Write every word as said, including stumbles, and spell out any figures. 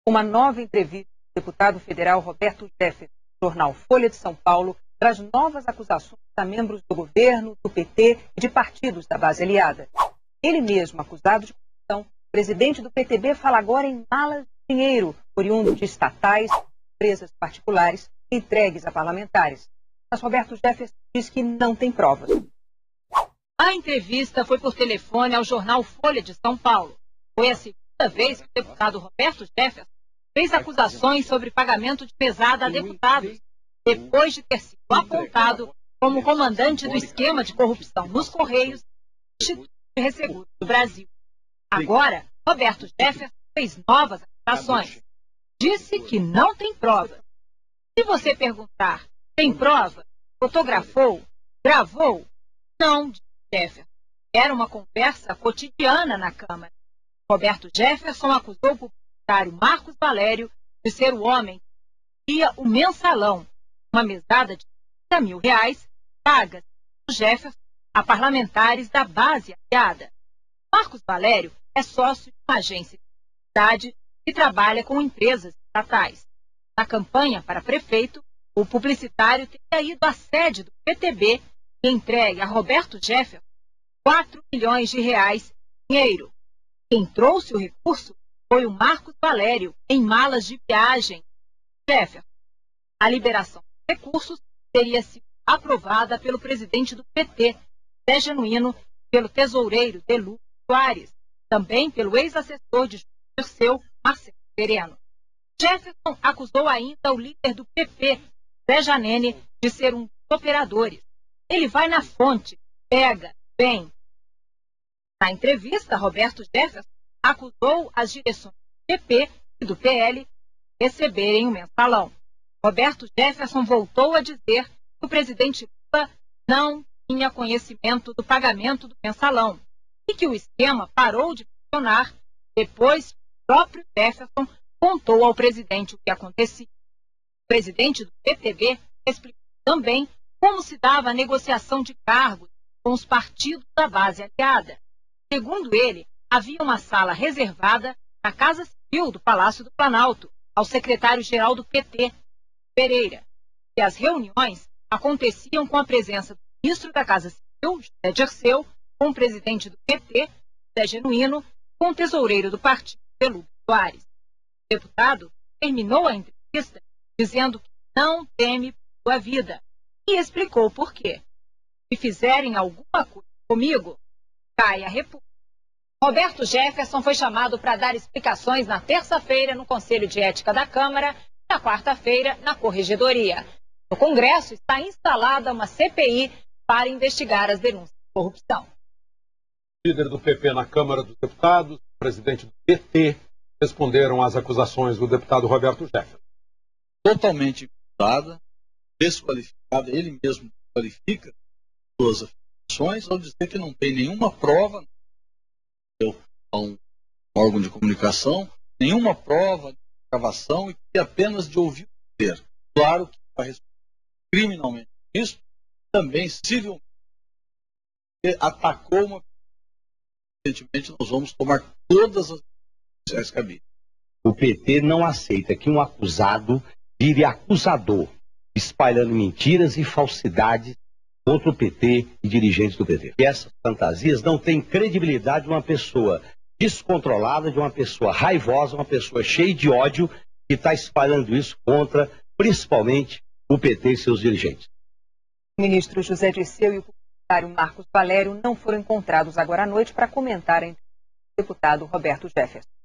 Uma nova entrevista do deputado federal Roberto Jefferson, no jornal Folha de São Paulo, traz novas acusações a membros do governo, do P T e de partidos da base aliada. Ele mesmo, acusado de corrupção, o presidente do P T B fala agora em malas de dinheiro, oriundo de estatais, empresas particulares, entregues a parlamentares. Mas Roberto Jefferson diz que não tem provas. A entrevista foi por telefone ao jornal Folha de São Paulo. Foi a segunda vez que o deputado Roberto Jefferson fez acusações sobre pagamento de mesada a deputados, depois de ter sido apontado como comandante do esquema de corrupção nos Correios do Instituto de Resseguro do Brasil. Agora, Roberto Jefferson fez novas acusações. Disse que não tem prova. Se você perguntar, tem prova? Fotografou? Gravou? Não, disse Jefferson. Era uma conversa cotidiana na Câmara. Roberto Jefferson acusou o publicitário Marcos Valério de ser o homem que ia o mensalão, uma mesada de trinta mil reais paga por Jefferson a parlamentares da base aliada. Marcos Valério é sócio de uma agência de publicidade que trabalha com empresas estatais. Na campanha para prefeito, o publicitário teria ido à sede do P T B e entregue a Roberto Jefferson quatro milhões de reais em dinheiro. Quem trouxe o recurso foi o Marcos Valério, em malas de viagem. Jefferson. A liberação dos recursos teria sido aprovada pelo presidente do P T, Zé Genuíno, pelo tesoureiro Delu Soares, também pelo ex-assessor de Dirceu, Marcelo Sereno. Jefferson acusou ainda o líder do P P, Zé Janene, de ser um dos operadores. Ele vai na fonte, pega, vem. Na entrevista, Roberto Jefferson acusou as direções do P P e do P L de receberem o mensalão. Roberto Jefferson voltou a dizer que o presidente Lula não tinha conhecimento do pagamento do mensalão e que o esquema parou de funcionar depois que o próprio Jefferson contou ao presidente o que acontecia. O presidente do P T B explicou também como se dava a negociação de cargos com os partidos da base aliada. Segundo ele, havia uma sala reservada na Casa Civil do Palácio do Planalto ao secretário-geral do P T, Pereira, e as reuniões aconteciam com a presença do ministro da Casa Civil, José Dirceu, com o presidente do P T, Zé Genuíno, com o tesoureiro do partido, Delu Soares. O deputado terminou a entrevista dizendo que não teme por sua vida e explicou por quê. Se fizerem alguma coisa comigo, cai a República. Roberto Jefferson foi chamado para dar explicações na terça-feira no Conselho de Ética da Câmara e na quarta-feira na Corregedoria. No Congresso está instalada uma C P I para investigar as denúncias de corrupção. O líder do P P na Câmara dos Deputados, o presidente do P T, responderam às acusações do deputado Roberto Jefferson. Totalmente imputado, desqualificado, ele mesmo qualifica suas afirmações ao dizer que não tem nenhuma prova a um órgão de comunicação, nenhuma prova de gravação e que apenas de ouvir dizer. Claro que vai responder criminalmente isso, também civilmente, porque atacou uma. Evidentemente, nós vamos tomar todas as decisões cabíveis. O P T não aceita que um acusado vire acusador, espalhando mentiras e falsidades contra o P T e dirigentes do P T. E essas fantasias não têm credibilidade de uma pessoa descontrolada, de uma pessoa raivosa, uma pessoa cheia de ódio que está espalhando isso contra, principalmente, o P T e seus dirigentes. O ministro José Dirceu e o publicitário Marcos Valério não foram encontrados agora à noite para comentar a entrevista do deputado Roberto Jefferson.